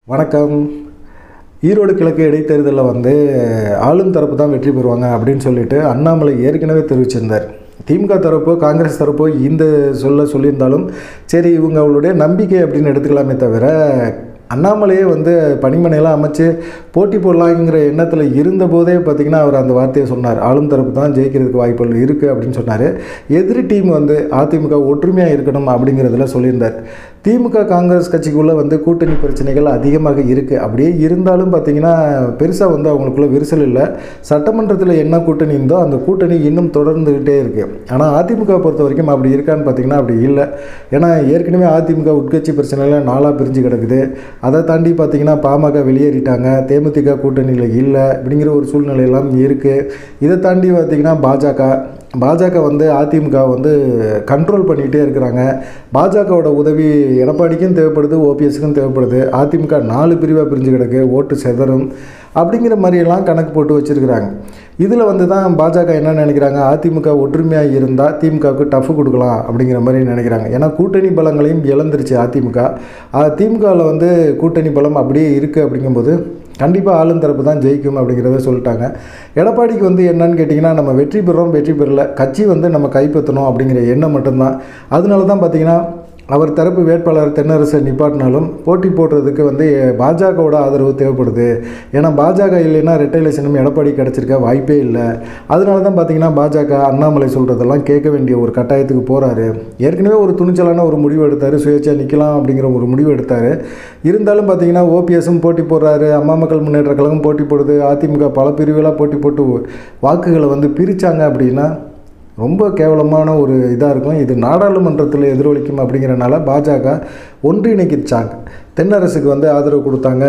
வணக்கம். ஈரோடு கிழக்கு இடைத்தேர்தலில் ஆளும் தரப்பு தான் வெற்றி பெறுவாங்க அப்படின்னு சொல்லிட்டு அண்ணாமலை ஏற்கனவே தெரிவிச்சிருந்தார். திமுக தரப்போ காங்கிரஸ் தரப்போ இந்த சொல்லியிருந்தாலும் சரி, இவங்க அவங்களுடைய நம்பிக்கை அப்படின்னு எடுத்துக்கலாமே தவிர, அண்ணாமலையே பணிமனையெல்லாம் அமைச்சு போட்டி போடலாங்கிற எண்ணத்தில் இருந்தபோதே பார்த்திங்கன்னா அவர் அந்த வார்த்தையை சொன்னார். ஆளும் தரப்பு தான் ஜெயிக்கிறதுக்கு வாய்ப்புகள் இருக்குது அப்படின்னு சொன்னார். எதிரி டீம் அதிமுக ஒற்றுமையாக இருக்கணும் அப்படிங்கிறதுல சொல்லியிருந்தார். திமுக காங்கிரஸ் கட்சிக்குள்ளே கூட்டணி பிரச்சனைகள் அதிகமாக இருக்குது. அப்படியே இருந்தாலும் பார்த்திங்கன்னா பெருசாக அவங்களுக்குள்ள விரிசல் இல்லை. சட்டமன்றத்தில் என்ன கூட்டணி இருந்தோ அந்த கூட்டணி இன்னும் தொடர்ந்துக்கிட்டே இருக்குது. ஆனால் அதிமுக பொறுத்த வரைக்கும் அப்படி இருக்கான்னு பார்த்திங்கன்னா அப்படி இல்லை. ஏன்னா ஏற்கனவே அதிமுக உட்கட்சி பிரச்சனைகள் 4ஆக பிரிஞ்சு கிடக்குது. அதை தாண்டி பார்த்திங்கன்னா பாமக வெளியேறிட்டாங்க, தேமுதிக கூட்டணியில் இல்லை அப்படிங்கிற ஒரு சூழ்நிலையெல்லாம் இருக்குது. இதை தாண்டி பார்த்திங்கன்னா பாஜக அதிமுக கண்ட்ரோல் பண்ணிகிட்டே இருக்கிறாங்க. பாஜகவோட உதவி எடப்பாடிக்கும் தேவைப்படுது, ஓபிஎஸ்க்கும் தேவைப்படுது. அதிமுக 4 பிரிவாக பிரிஞ்சு கிடக்கு, ஓட்டு செதறும் அப்படிங்கிற மாதிரியெல்லாம் கணக்கு போட்டு வச்சுருக்கிறாங்க. இதில் தான் பாஜக என்ன நினைக்கிறாங்க, அதிமுக ஒற்றுமையாக இருந்தால் திமுகவுக்கு டஃப் கொடுக்கலாம் அப்படிங்கிற மாதிரி நினைக்கிறாங்க. ஏன்னா கூட்டணி பலங்களையும் இழந்துருச்சு அதிமுக. திமுகவில் கூட்டணி பலம் அப்படியே இருக்குது. அப்படிங்கும்போது கண்டிப்பாக ஆளும் தரப்பு தான் ஜெயிக்கும் அப்படிங்கிறத சொல்லிட்டாங்க. எடப்பாடிக்கு என்னன்னு கேட்டிங்கன்னா, நம்ம வெற்றி பெறல, கட்சி நம்ம கைப்பற்றணும் அப்படிங்கிற எண்ணம் மட்டும்தான். அதனால தான் பார்த்திங்கன்னா அவர் தரப்பு வேட்பாளர் தென்னரசை நிப்பாட்டினாலும் போட்டி போடுறதுக்கு பாஜகவோட ஆதரவு தேவைப்படுது. ஏன்னா பாஜக இல்லைன்னா ரெட்டை இலட்சணம் எடப்பாடி கிடச்சிருக்க வாய்ப்பே இல்லை. அதனால தான் பார்த்திங்கன்னா பாஜக அண்ணாமலை சொல்கிறதெல்லாம் கேட்க வேண்டிய ஒரு கட்டாயத்துக்கு போகிறாரு. ஏற்கனவே ஒரு துணிச்சலான ஒரு முடிவு எடுத்தார், சுயேட்சையாக நிற்கலாம் அப்படிங்கிற ஒரு முடிவு எடுத்தார். இருந்தாலும் பார்த்திங்கன்னா ஓபிஎஸும் போட்டி போடுறாரு, அம்மா மக்கள் முன்னேற்ற கழகம் போட்டி போடுது, அதிமுக பல பிரிவுகளாக போட்டி போட்டு வாக்குகளை பிரித்தாங்க அப்படின்னா ரொம்ப கேவலமான ஒரு இதாக இருக்கும். இது நாடாளுமன்றத்தில் எதிரொலிக்கும் அப்படிங்கிறனால பாஜக ஒன்றிணைக்கிச்சாங்க. தென்னரசுக்கு ஆதரவு கொடுத்தாங்க,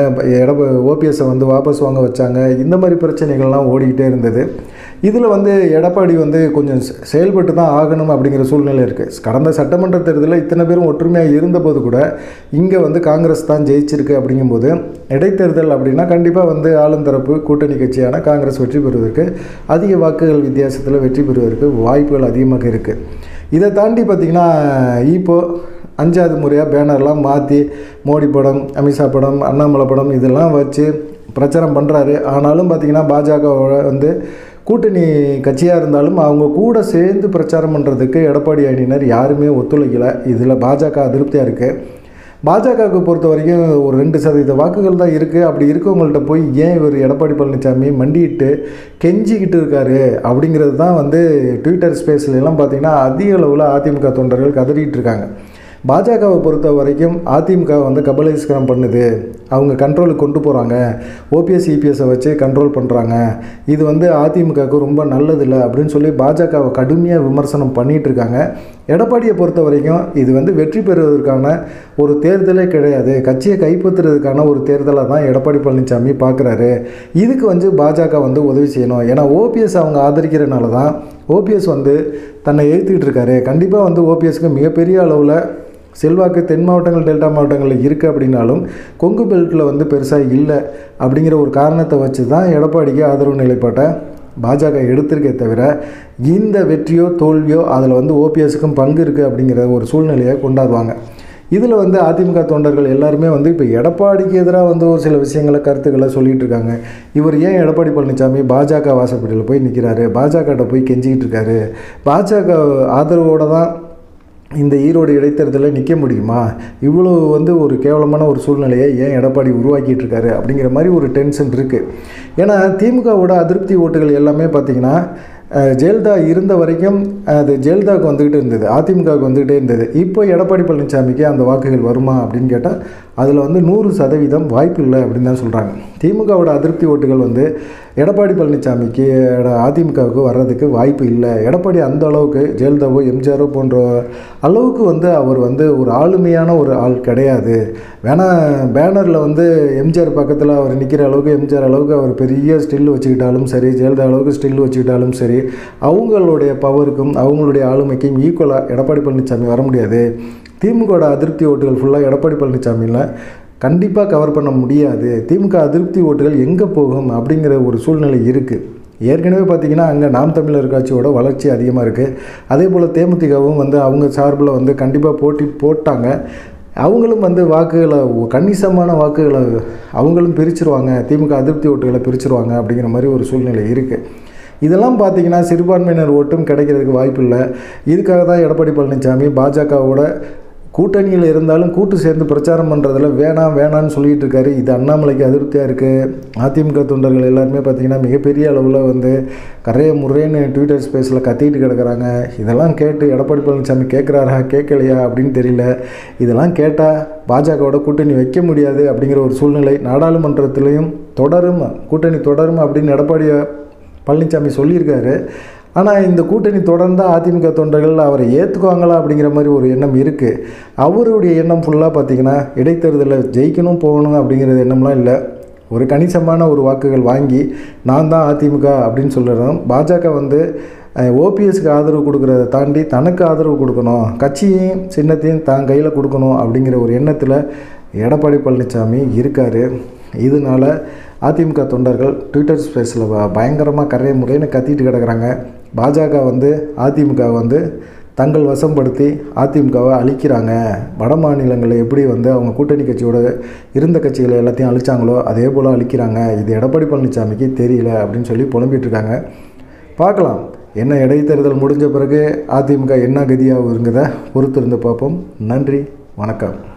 ஓபிஎஸை வாபஸ் வாங்க வச்சாங்க. இந்த மாதிரி பிரச்சனைகள்லாம் ஓடிக்கிட்டே இருந்தது. இதில் எடப்பாடி கொஞ்சம் செயல்பட்டு தான் ஆகணும் அப்படிங்கிற சூழ்நிலை இருக்குது. கடந்த சட்டமன்ற தேர்தலில் இத்தனை பேரும் ஒற்றுமையாக இருந்தபோது கூட இங்கே காங்கிரஸ் தான் ஜெயிச்சிருக்கு. அப்படிங்கும்போது இடைத்தேர்தல் அப்படின்னா கண்டிப்பாக ஆளும் தரப்பு கூட்டணி கட்சியான காங்கிரஸ் வெற்றி பெறுவதற்கு, அதிக வாக்குகள் வித்தியாசத்தில் வெற்றி பெறுவதற்கு வாய்ப்புகள் அதிகமாக இருக்குது. இதை தாண்டி பார்த்திங்கன்னா இப்போது 5வது முறையாக பேனர்லாம் மாற்றி மோடி படம், அமித்ஷா படம், அண்ணாமலை படம் இதெல்லாம் வச்சு பிரச்சாரம் பண்ணுறாரு. ஆனாலும் பார்த்திங்கன்னா பாஜக கூட்டணி கட்சியாக இருந்தாலும் அவங்க கூட சேர்ந்து பிரச்சாரம் பண்ணுறதுக்கு எடப்பாடி அணியினர் யாருமே ஒத்துழைக்கலை. இதில் பாஜக அதிருப்தியாக இருக்குது. பாஜகவுக்கு பொறுத்த வரைக்கும் ஒரு 2% வாக்குகள் தான் இருக்குது. அப்படி இருக்கவங்கள்ட்ட போய் ஏன் இவர் எடப்பாடி பழனிசாமி மண்டிட்டு கெஞ்சிக்கிட்டு இருக்காரு அப்படிங்கிறது தான் ட்விட்டர் ஸ்பேஸ்லாம் பார்த்திங்கன்னா அதிக அளவில் அதிமுக தொண்டர்கள் கதறிட்டு இருக்காங்க. பாஜகவை பொறுத்த வரைக்கும் அதிமுக கபலீஸ்கரம் பண்ணுது, அவங்க கண்ட்ரோலுக்கு கொண்டு போகிறாங்க, ஓபிஎஸ் இபிஎஸை வச்சு கண்ட்ரோல் பண்ணுறாங்க, இது அதிமுகவுக்கு ரொம்ப நல்லதில்லை அப்படின்னு சொல்லி பாஜகவை கடுமையாக விமர்சனம் பண்ணிகிட்டு இருக்காங்க. எடப்பாடியை பொறுத்த வரைக்கும் இது வெற்றி பெறுவதற்கான ஒரு தேர்தலே கிடையாது, கட்சியை கைப்பற்றுறதுக்கான ஒரு தேர்தலாக தான் எடப்பாடி பழனிசாமி பார்க்குறாரு. இதுக்கு பாஜக உதவி செய்யணும். ஏன்னா ஓபிஎஸ் அவங்க ஆதரிக்கிறனால தான் ஓபிஎஸ் தன்னை எழுத்துக்கிட்டு இருக்காரு. கண்டிப்பாக ஓபிஎஸ்க்கு மிகப்பெரிய அளவில் செல்வாக்கு தென் மாவட்டங்கள், டெல்டா மாவட்டங்களில் இருக்குது. அப்படின்னாலும் கொங்கு பெல்ட்டில் பெருசாக இல்லை அப்படிங்கிற ஒரு காரணத்தை வச்சு தான் எடப்பாடிக்கு ஆதரவு நிலைப்பாட்டை பாஜக எடுத்திருக்கே தவிர, இந்த வெற்றியோ தோல்வியோ அதில் ஓபிஎஸ்க்கும் பங்கு இருக்குது அப்படிங்கிற ஒரு சூழ்நிலையை கொண்டாடுவாங்க. இதில் அதிமுக தொண்டர்கள் எல்லாருமே இப்போ எடப்பாடிக்கு எதிராக ஒரு சில விஷயங்களை கருத்துக்களை சொல்லிகிட்டு இருக்காங்க. இவர் ஏன் எடப்பாடி பழனிசாமி பாஜக வாசப்படியில் போய் நிற்கிறாரு, பாஜகட்ட போய் கெஞ்சிக்கிட்டு இருக்காரு, பாஜக ஆதரவோடு தான் இந்த ஈரோடு இடைத்தேர்தலில் நிற்க முடியுமா, இவ்வளோ ஒரு கேவலமான ஒரு சூழ்நிலையை ஏன் எடப்பாடி உருவாக்கிட்டு இருக்காரு அப்படிங்கிற மாதிரி ஒரு டென்ஷன் இருக்குது. ஏன்னா திமுகவோட அதிருப்தி ஓட்டுகள் எல்லாமே பார்த்திங்கன்னா ஜெயலலிதா இருந்த வரைக்கும் அது ஜெயலலிதாவுக்கு வந்துக்கிட்டு இருந்தது, அதிமுகவுக்கு வந்துக்கிட்டே இருந்தது. இப்போ எடப்பாடி பழனிசாமிக்கு அந்த வாக்குகள் வருமா அப்படின்னு கேட்டால் அதில் 100% வாய்ப்பு இல்லை அப்படின்னு தான் சொல்கிறாங்க. திமுகவோட அதிருப்தி ஓட்டுகள் எடப்பாடி பழனிசாமிக்கு அதிமுகவுக்கு வர்றதுக்கு வாய்ப்பு இல்லை. எடப்பாடி அந்த அளவுக்கு ஜெயலலிதாவோ எம்ஜிஆரோ போன்ற அளவுக்கு அவர் ஒரு ஆளுமையான ஒரு ஆள் கிடையாது. வேணால் பேனரில் எம்ஜிஆர் பக்கத்தில் அவர் நிற்கிற அளவுக்கு, எம்ஜிஆர் அளவுக்கு அவர் பெரிய ஸ்டில் வச்சுக்கிட்டாலும் சரி, ஜெயலலிதா அளவுக்கு ஸ்டில் வச்சுக்கிட்டாலும் சரி, அவங்களுடைய பவருக்கும் அவங்களுடைய ஆளுமைக்கும் ஈக்குவலாக எடப்பாடி பழனிசாமி வர முடியாது. திமுகவோட அதிருப்தி ஓட்டுகள் ஃபுல்லாக எடப்பாடி பழனிசாமியில் கண்டிப்பாக கவர் பண்ண முடியாது. திமுக அதிருப்தி ஓட்டுகள் எங்கே போகும் அப்படிங்கிற ஒரு சூழ்நிலை இருக்குது. ஏற்கனவே பார்த்திங்கன்னா அங்கே நாம் தமிழர் கட்சியோட வளர்ச்சி அதிகமாக இருக்குது. அதே போல் தேமுதிகவும் அவங்க சார்பில் கண்டிப்பாக போட்டி போட்டாங்க. அவங்களும் வந்து வாக்குகளை கணிசமான வாக்குகளை அவங்களும் பிரிச்சுருவாங்க, திமுக அதிருப்தி ஓட்டுகளை பிரிச்சுருவாங்க அப்படிங்கிற மாதிரி ஒரு சூழ்நிலை இருக்குது. இதெல்லாம் பார்த்திங்கன்னா சிறுபான்மையினர் ஓட்டும் கிடைக்கிறதுக்கு வாய்ப்பு இல்லை. இதுக்காக தான் எடப்பாடி பழனிசாமி பாஜகவோட கூட்டணியில் இருந்தாலும் கூட்டு சேர்ந்து பிரச்சாரம் பண்ணுறதில் வேணான்னு சொல்லிகிட்டு இருக்காரு. இது அண்ணாமலைக்கு அதிருப்தியாக இருக்குது. அதிமுக தொண்டர்கள் எல்லாருமே பார்த்திங்கன்னா மிகப்பெரிய அளவில் வந்து கரைய முறைன்னு ட்விட்டர் ஸ்பேஸில் கத்திக்கிட்டு கிடக்கிறாங்க. இதெல்லாம் கேட்டு எடப்பாடி பழனிசாமி கேட்குறாரா கேட்கலையா அப்படின்னு தெரியல. இதெல்லாம் கேட்டால் பாஜகவோட கூட்டணி வைக்க முடியாது அப்படிங்கிற ஒரு சூழ்நிலை நாடாளுமன்றத்திலையும் கூட்டணி தொடரும் அப்படின்னு எடப்பாடி பழனிசாமி சொல்லியிருக்காரு. ஆனால் இந்த கூட்டணி தொடர்ந்தால் அதிமுக தொண்டர்கள் அவரை ஏற்றுக்குவாங்களா அப்படிங்கிற மாதிரி ஒரு எண்ணம் இருக்குது. அவருடைய எண்ணம் ஃபுல்லாக பார்த்திங்கன்னா இடைத்தேர்தலில் ஜெயிக்கணும் போகணும் அப்படிங்கிறது எண்ணம்லாம் இல்லை. ஒரு கணிசமான ஒரு வாக்குகள் வாங்கி நான் தான் அதிமுக அப்படின்னு சொல்லிடுறோம். பாஜக வந்து ஓபிஎஸ்க்கு ஆதரவு கொடுக்குறத தாண்டி தனக்கு ஆதரவு கொடுக்கணும், கட்சியையும் சின்னத்தையும் தான் கையில் கொடுக்கணும் அப்படிங்கிற ஒரு எண்ணத்தில் எடப்பாடி பழனிசாமி இருக்கார். இதனால் அதிமுக தொண்டர்கள் ட்விட்டர் ஸ்பேஸில் பயங்கரமாக கரைய முறைன்னு கத்திட்டு கிடக்கிறாங்க. பாஜக வந்து அதிமுக வந்து தங்கள் வசப்படுத்தி அதிமுகவை அழிக்கிறாங்க. வட மாநிலங்களில் எப்படி வந்து அவங்க கூட்டணி கட்சியோட இருந்த கட்சிகளை எல்லாத்தையும் அழிச்சாங்களோ அதே போல் அழிக்கிறாங்க. இது எடப்பாடி பழனிசாமிக்கு தெரியல அப்படின்னு சொல்லி புலம்பிகிட்டு இருக்காங்க. பார்க்கலாம் என்ன இடைத்தேர்தல் முடிஞ்ச பிறகு அதிமுக என்ன கதியாக இருந்ததை பொறுத்திருந்து பார்ப்போம். நன்றி, வணக்கம்.